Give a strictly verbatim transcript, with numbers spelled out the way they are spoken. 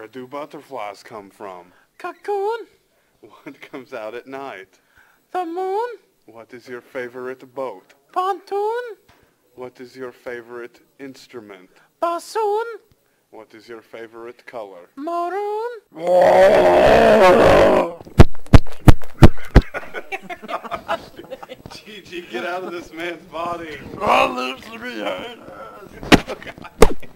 Where do butterflies come from? Coccoon. What comes out at night? The moon. What is your favorite boat? Pontoon. What is your favorite instrument? Bassoon. What is your favorite color? Maroon. G G, get out of this man's body. All lives to be heard.